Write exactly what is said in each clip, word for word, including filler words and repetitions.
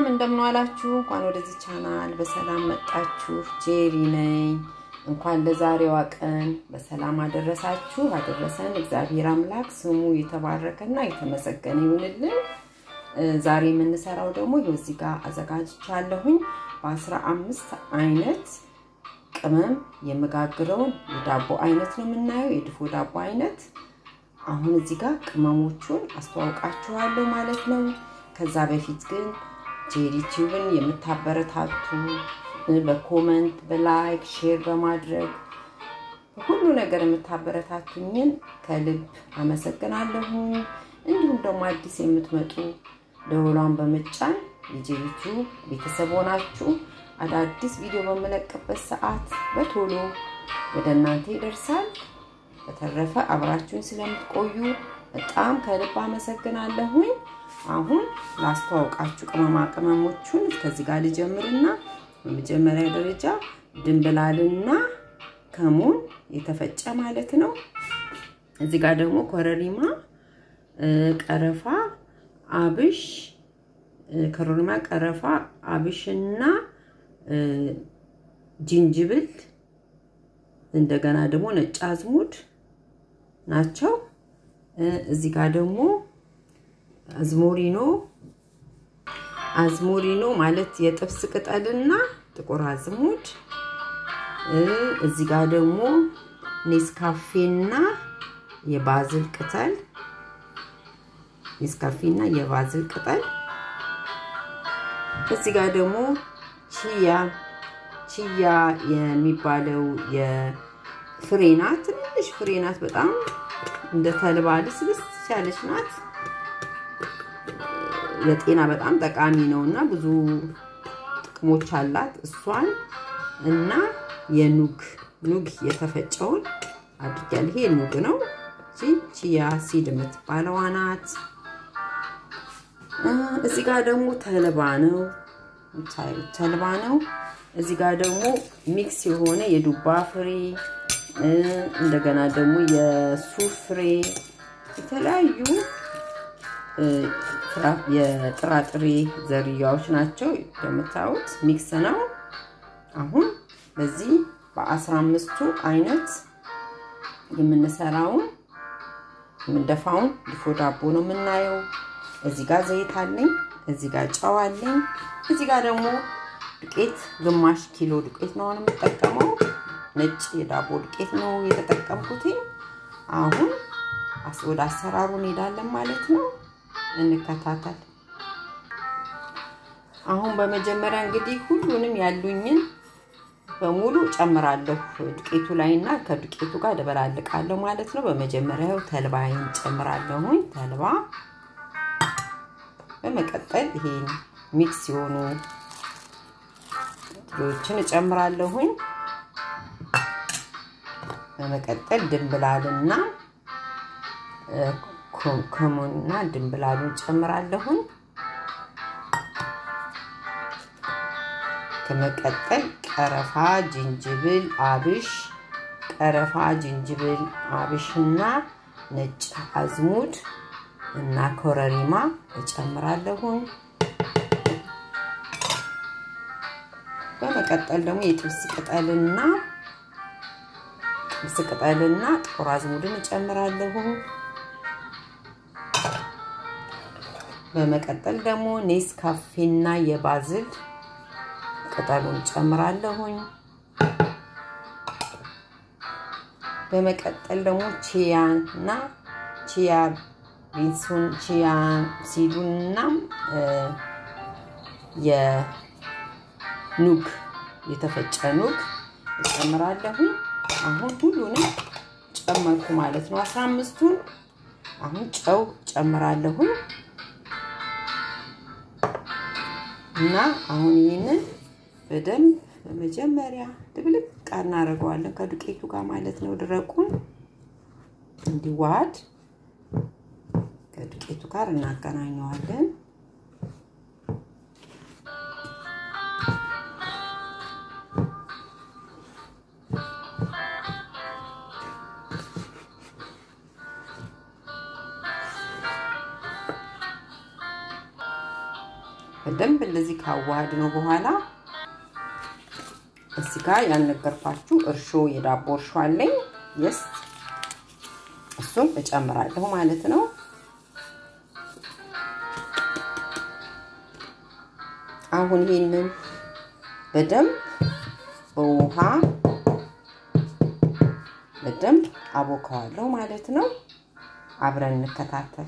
እንደምን ዋላችሁ እንኳን ወደዚህ ቻናል በሰላም መጣችሁ ጄሪ ነኝ እንኳን ለዛሬዋ ቀን በሰላም አደረሳችሁ አደረሰን እግዚአብሔር አምላክ ስሙ የተባረከና የተመሰገነ ይሁንልን ዛሬ ምን ሰራው ደግሞ እዚህ ጋር አዘጋጅቻለሁኝ በ15 አይነት ቅመም የመጋግረው የዳቦ አይነት ነው የምናየው የድፎ ዳቦ አይነት አሁን እዚህ ጋር ቅመሞቹን አስተዋውቃችኋለሁ ማለት ነው ከዛ በፊት ግን ጄሪ ቲዩብን የምታበረታቱ በኮሜንት በላይክ ሼር በማድረግ ሁሉ ነገር የምታበረታቱኝን ከልብ አመሰግናለሁ እንዲሁም ደግሞ አዲስ የምትመጡ ደወሏን በመጫን የጄሪ ቲዩብ ቤተሰብ ሆናችሁ አዳዲስ ቪዲዮ በመለቀበት ሰዓት በቶሎ ወደናንተ ይደርሳል በተረፈ አብራችሁን ስለምትቆዩ በጣም ከልብ አመሰግናለሁ አሁን ላስተዋውቃችሁ ቅመማ ቅመሞቹን ከዚህ ጋር ልጀምርና በመጀመሪያ ደረጃ ድንብላልና ከሙን የተፈጨ ማለት ነው እዚህ ጋር ደግሞ ኮረሪማ ቀረፋ አብሽ ኮረሪማ ቀረፋ አብሽና ጂንጅብል እንደገና ደግሞ ነጭ አዝሙድ ናቸው እዚህ ጋር ደግሞ አዝሞሪኖ አዝሞሪኖ ማለት የጥብስ ቅጠልና ጥቁር አዝሙድ እዚህ ጋር ደግሞ ኔስካፌና የባዝል ቅጠል ኔስካፌና የባዝል ቅጠል እዚህ ጋር ደግሞ ቺያ ቺያ የሚባለው የፍሬናት ትንሽ ፍሬናት በጣም እንደ ተልባ ልስልስ ያለች ናት ለጤና በጣም ጠቃሚ ነውና ብዙ ጥቅሞች አላት እሷን እና የኑግ ኑግ የተፈጨውን አድርጋለሁ ይሄ ኑግ ነው ቺያ ሲድ የምትባለው ናት እዚህ ጋር ደግሞ ተልባ ነው ተልባ ነው እዚህ ጋር ደግሞ ሚክስ የሆነ የዱባ ፍሬ እንደገና ደግሞ የሱፍ ፍሬ የተለያዩ የጥራጥሬ ዘርያዎች ናቸው እንደምታዩት ሚክስ ነው አሁን በዚህ በ15ቱ አይነት የምንሰራው የምንደፋው ድፎ ዳቦ ነው የምናየው እዚህ ጋር ዘይት አለኝ እዚህ ጋር ጨው አለኝ እዚህ ጋር ደግሞ ዱቄት ግማሽ ኪሎ ዱቄት ነው የምጠቀመው ነጭ የዳቦ ዱቄት ነው የተጠቀምኩት አሁን ወደ አሰራሩ እንሄዳለን ማለት ነው እንከታተል አሁን በመጀመሪያ እንግዲህ ሁሉንም ያሉኝን በሙሉ ጨምራለሁ ዱቄቱ ላይና ከዱቄቱ ጋር ደበላልቃለሁ ማለት ነው በመጀመሪያው ተልባይን ጨምራለሁ ተልባ በመቀጠል ይሄ ሚክስ የሆኑ ጥሬዎችን ጨምራለሁ በመቀጠል ድንብላልና ከሙንና ድንብላሉን ጨምራለሁ ከመቀጠል ቀረፋ ጂንጅብል አብሽ ቀረፋ ጂንጅብል አብሽና ነጭ አዝሙድ እና ኮረሪማ ጨምራለሁ በመቀጠል ደግሞ የጥብስ ቅጠልና ጥብስ ቅጠልና ጥቁር አዝሙድን ጨምራለሁ በመቀጠል ደግሞ ኔስካፌና የባዝል ቅጠሉን ጨምራለሁ በመቀጠል ደግሞ ቺያና ቺያ ቢንሱን ቺያ ሲዱንና የኑግ የተፈጨ ኑግ ጨምራለሁ አሁን ሁሉንም ጨመርኩ ማለት ነው 15ቱን አሁን ጨው ጨምራለሁ እና አሁን ይሄንን በደንብ በመጀመሪያ ድብልቅ እናደርገዋለን ከዱቄቱ ጋር ማለት ነው ድረቁን እንዲዋሃድ ከዱቄቱ ጋር እናገናኘዋለን በደንብ እንደዚህ ካዋሃድ ነው በኋላ እዚህ ጋር ያነገርኳችሁ እርሾ የዳቦ እርሾ አለኝ yes እሱን እጨምራለሁ ማለት ነው አሁን ይሄንን በደንብ በውሃ በደንብ አቦካዋለሁ ማለት ነው አብረን እንከታተል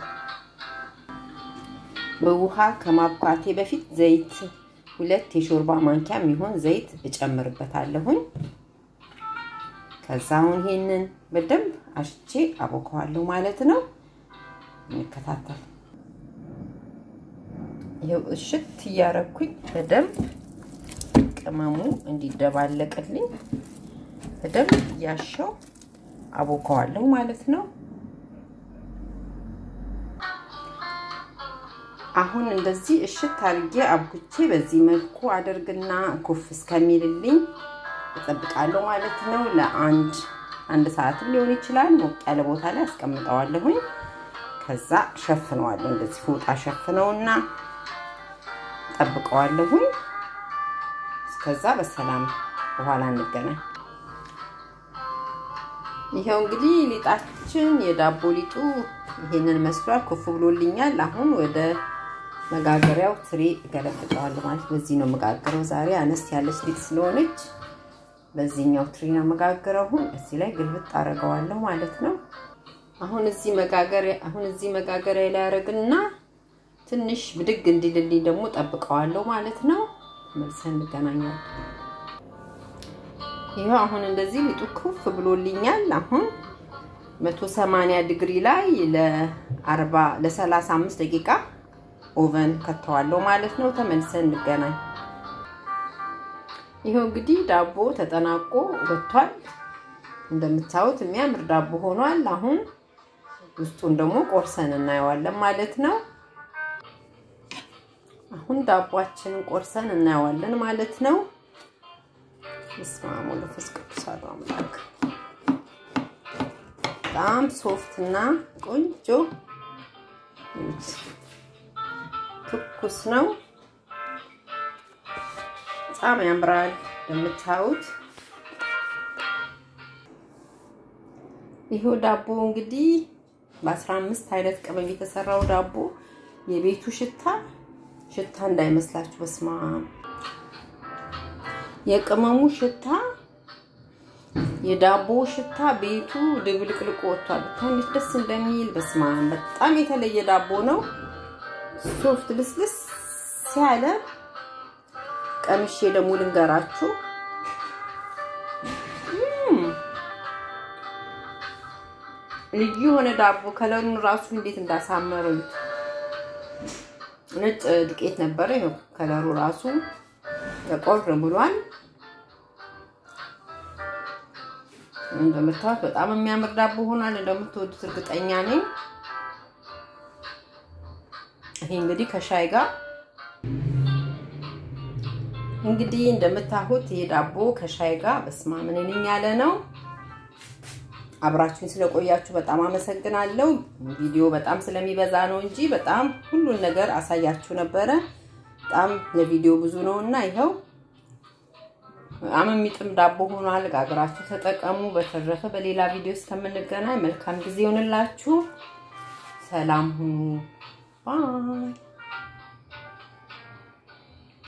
በውሃ ከማብካቴ በፊት ዘይት ሁለት የሾርባ ማንኪያ የሚሆን ዘይት እጨምርበታለሁ ከዛው ይሄንን በደንብ አሽቼ አቦካዋለሁ ማለት ነው እንከታተል ይሄው እሽት ያረኩኝ በደንብ ቅመሙ እንዲደባለቅልኝ በደንብ ያሻው አቦካዋለሁ ማለት ነው አሁን እንደዚህ እሽት አርጌ አብኩቼ በዚህ መልኩ አደርግና ኩፍ እስከሚልልኝ እጠብቃለሁ ማለት ነው ለአንድ አንድ ሰዓት ሊሆን ይችላል ሞቅ ያለ ቦታ ላይ አስቀምጣዋለሁ ከዛ ሸፍነዋለሁ እንደዚህ ፎጣ ሸፍነውና ጠብቀዋለሁ እስከዛ በሰላም በኋላ እንገናኝ ይሄው እንግዲህ ሊጣችን የዳቦ ሊጡ ይሄንን መስሏል ኩፍ ብሎልኛል አሁን ወደ መጋገሪያው ትሪ ገለብጠዋለሁ ማለት በዚህ ነው መጋገረው ዛሬ አነስ ያለች ሊጥ ስለሆነች በዚህኛው ትሪ ነው መጋገረው እዚህ ላይ ግልብጥ አረጋዋለሁ ማለት ነው አሁን እዚህ መጋገሪያ አሁን እዚህ መጋገሪያ ላይ አረግና ትንሽ ብድግ እንዲልልኝ ደግሞ ጠብቀዋለሁ ማለት ነው መልሰን እንገናኛለን ይሄው አሁን እንደዚህ ሊጡ ኩፍ ብሎልኛል አሁን መቶ ሰማንያ ዲግሪ ላይ ለ40 ለ35 ደቂቃ ኦቨን ከተዋለሁ ማለት ነው ተመልሰን እንገናኝ ይሄው እንግዲህ ዳቦ ተጠናቆ ወጥቷል እንደምታዩት የሚያምር ዳቦ ሆኗል አሁን ውስጡን ደግሞ ቆርሰን እናየዋለን ማለት ነው አሁን ዳቦአችንን ቆርሰን እናየዋለን ማለት ነው እስማሙ ለፍስቅዱስ አምላክ በጣም ሶፍት እና ቆንጆ ትኩስ ነው በጣም ያምራል እንደምታዩት ይሄው ዳቦ እንግዲህ በ15 አይነት ቅመም የተሰራው ዳቦ የቤቱ ሽታ ሽታ እንዳይመስላችሁ በስማ የቅመሙ ሽታ የዳቦ ሽታ ቤቱ ድብልቅልቅ ወጥቷል ታንሽ ደስ እንደሚል በስማ በጣም የተለየ ዳቦ ነው ሶፍት ልስልስ ያለ ቀምሼ ደግሞ ልንገራችሁ ልዩ ሆነ ዳቦ ከለሩን ራሱ እንዴት እንዳሳመረው ነጭ ዱቄት ነበር ይሄው ከለሩ ራሱ ተቆር ብሏል እንደምታውቁ በጣም የሚያምር ዳቦ ሆኗል እንደምትወዱት እርግጠኛ ነኝ ይሄ እንግዲህ ከሻይ ጋር እንግዲህ እንደምታውቁት ይሄ ዳቦ ከሻይ ጋር በስማምነኝ ያለ ነው አብራችሁን ስለቆያችሁ በጣም አመሰግናለሁ ቪዲዮ በጣም ስለሚበዛ ነው እንጂ በጣም ሁሉን ነገር አሳያችሁ ነበር በጣም ለቪዲዮ ብዙ ነውና ይሄው አመሚጥም ዳቦ ሆኗል ጋግራችሁ ተጠቀሙ በተረፈ በሌላ ቪዲዮ እስከምንገናኝ መልካም ጊዜ ይሁንላችሁ ሰላም ሁኑ ባይ